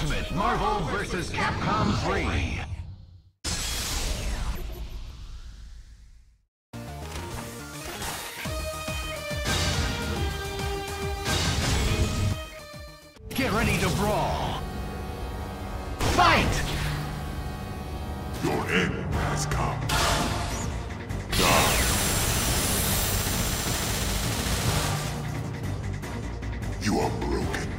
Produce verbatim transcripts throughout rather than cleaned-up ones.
Ultimate Marvel versus. Capcom three. Get ready to brawl. Fight! Your end has come. Die. You are broken.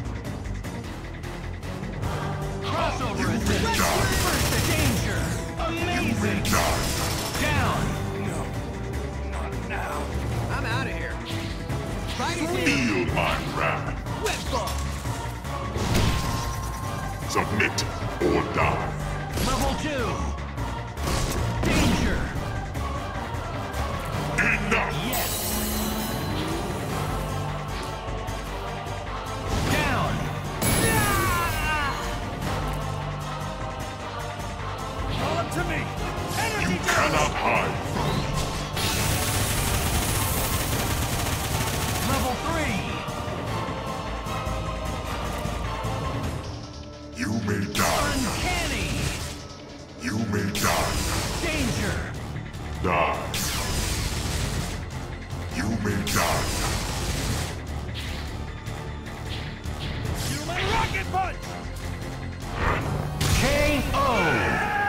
Crossover You assist. may die. First to danger. You may Amazing. die. Down. No, not now. I'm out of here. Fighting here. Feel my wrath. Wet ball. Submit or die. Level two. Danger. Enough. Yes. Down. All up to me. Energy You cannot hide from Level three. me. You may die. Uncanny. You may die. Danger. Die. You may die. Human rocket punch. K O.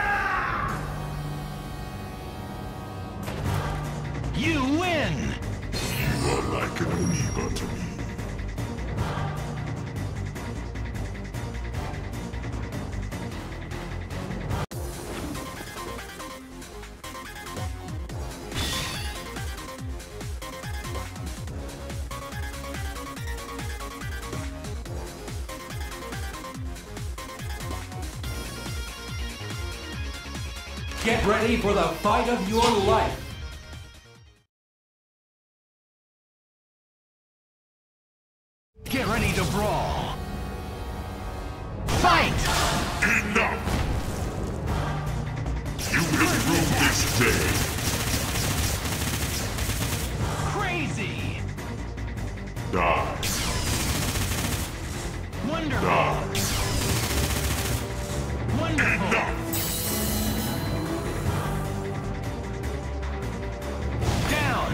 You win. You are like an amoeba to me. Get ready for the fight of your life. Get ready to brawl. Fight! Enough! You will rue this day. Crazy! Die. Wonderful! Die. Wonderful! Enough! Down!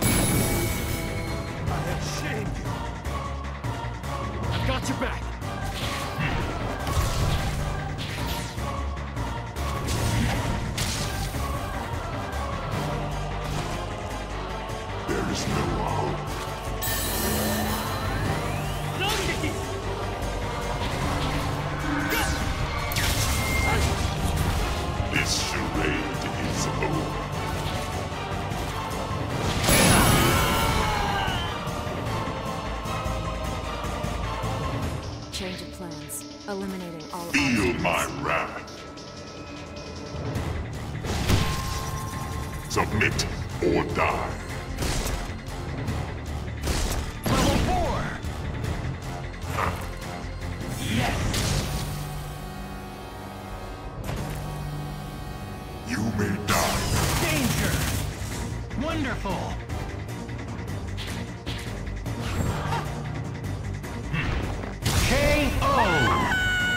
I have shamed you. I've got your back. There is no hope. This charade is over. Change of plans. Eliminating all Feel obstacles. my wrath. Submit or die. Level four! Yes! You may die. Danger! Wonderful! K O!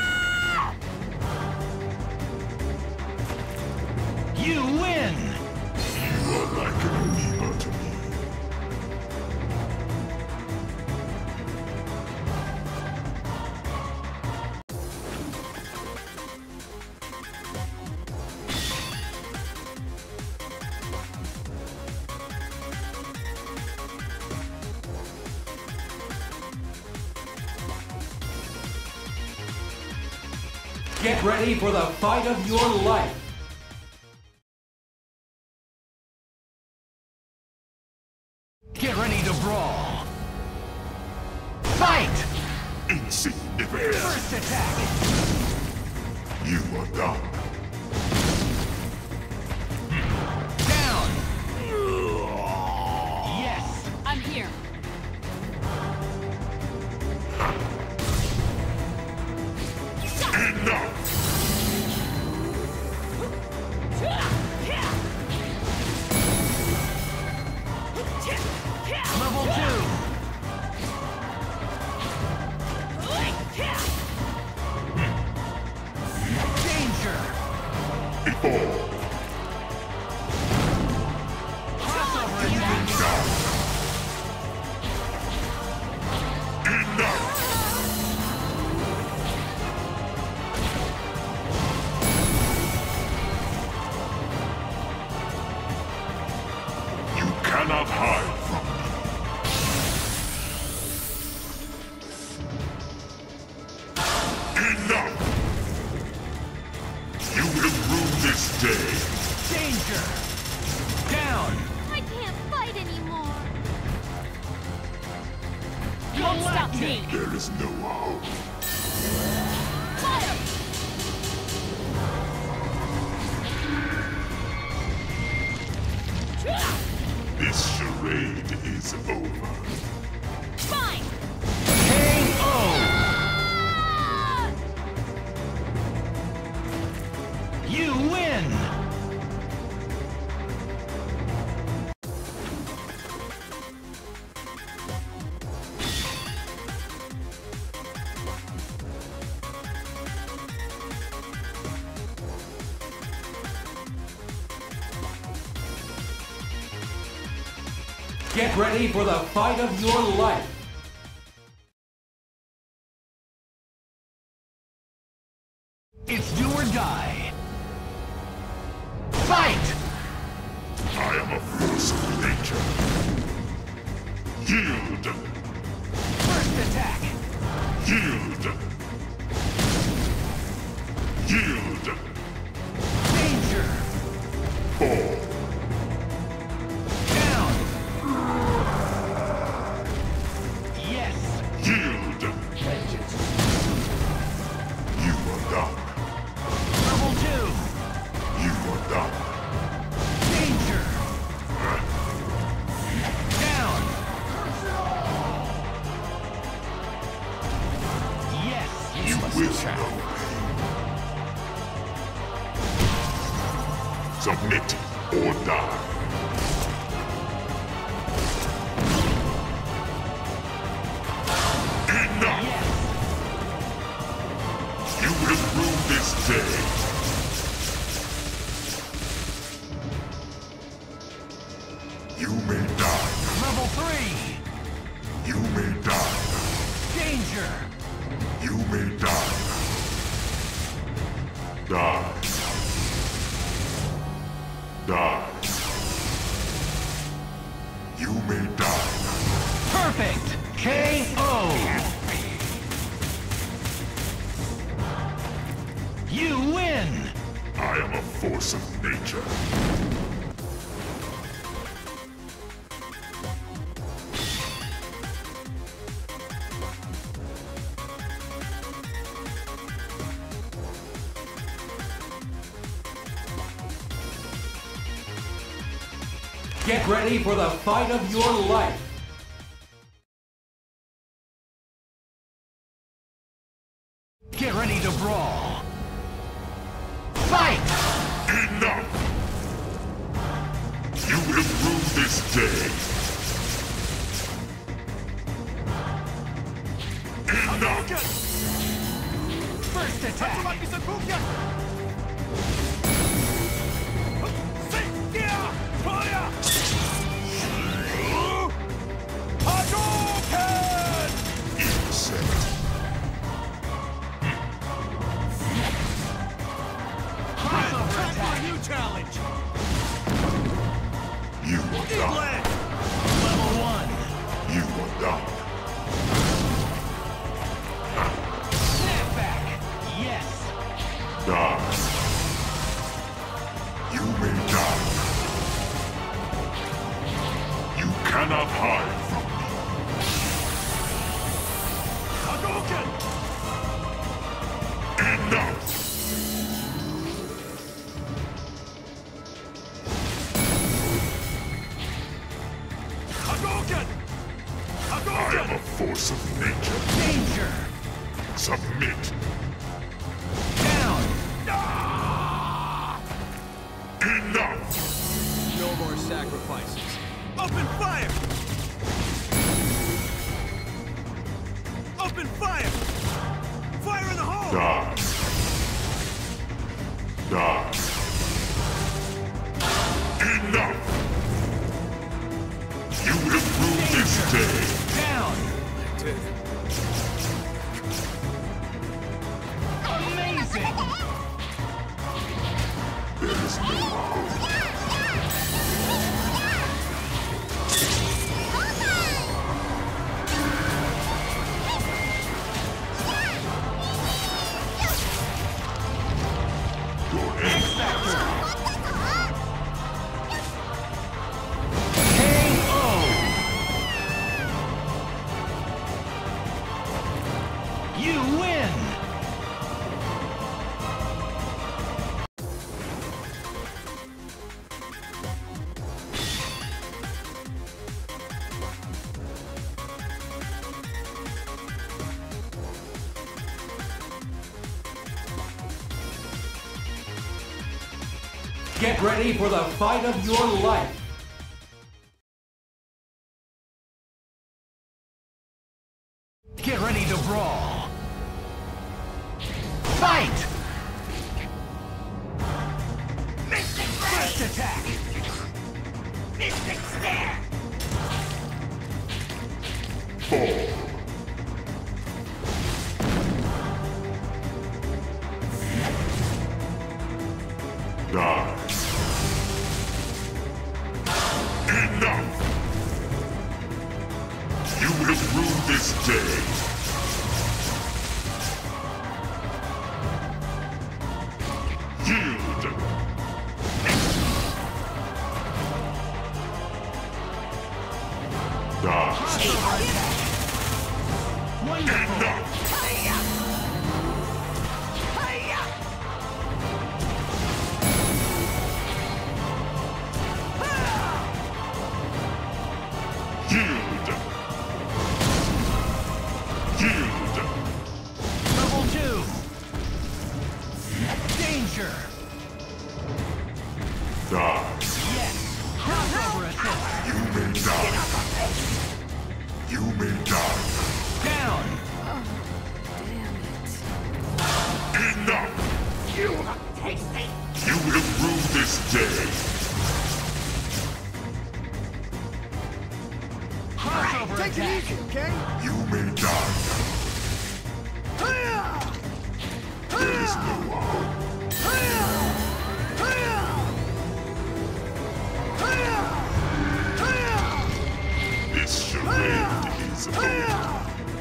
You win! You are like an amoeba to me. Get ready for the fight of your life. Get ready to brawl! Fight! Insignificant. First attack! You are done. Down! Yes! I'm here. Enough! Level two! day. Danger! Down! I can't fight anymore. You Won't stop me. There is no hope. Fire! This charade is over. Fine! K O! Ah! You win! Get ready for the fight of your life. It's do or die. Fight! I am a force of nature. Yield! First attack! Yield! Yield! Danger! Fall! Down! Yes! Yield! You are done. Level two! You are done. Danger! Down! Yes! You will know. Submit or die. Enough! Yes! You will rue this day. You may die. Level three! You may die. Danger! You may die. Die. Die. You may die. Perfect! K O! You win! I am a force of nature. Get ready for the fight of your life. Get ready to brawl! Fight! Enough! You will rue this day. Enough! First attack! Insect. Crossover attack! New challenge! You are done. Level one! You are done. Snapback! Yes! Die. You may die. You cannot hide from me. Hadouken! Enough! Hadouken! I am Hadouken! a force of nature. Danger! Submit. Down! Enough! No more sacrifices. Open fire! Open fire! Fire in the hole! Die. Die. Enough! You will rue this day. Down! Amazing! There is no hope. Your end. X Factor! Get ready for the fight of your life. Get ready to brawl. Fight! First attack! Mystic Stare! Fall. Die. Enough! You have ruined this day. Yield! Die. Wonderful! Enough! Yield! Yield! Level two! Danger! Die. Yes! Crossover assist! You may die. You may die. Down! Damn it. Enough! You tasty! You have ruined this day. Crossover Take it attack! easy, okay? You may die. There is no hope. This charade is over.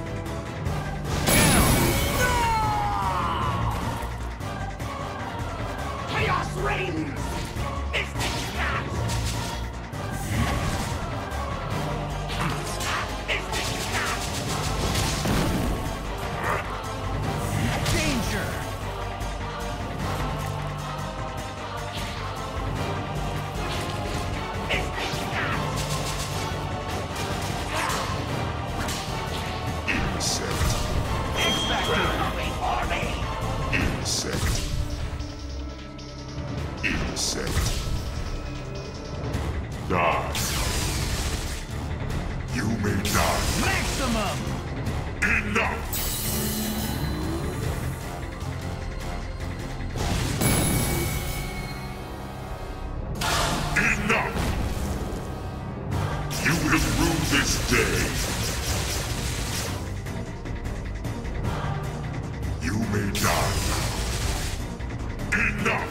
Chaos reigns! Mystic Snap! Mystic Snap! Danger! Mystic Snap! Insect. X Factor! Coming for me! Insect. Insect. Die. You may die. Maximum! Enough! Enough! You have ruined this day. You may die. Enough!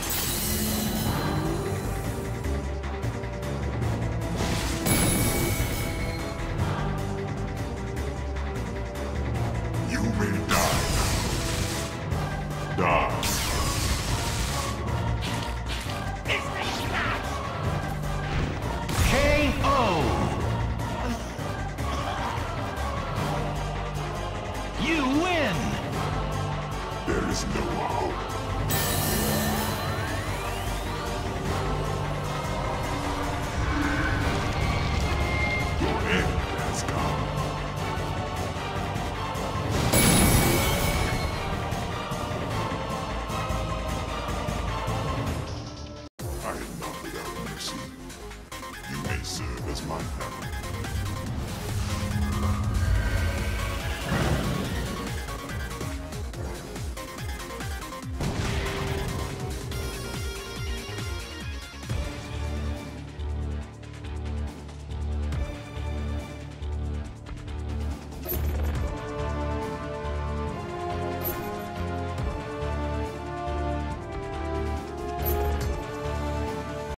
You may die. Die. Mystic Snap! K O! You win! There is no hope.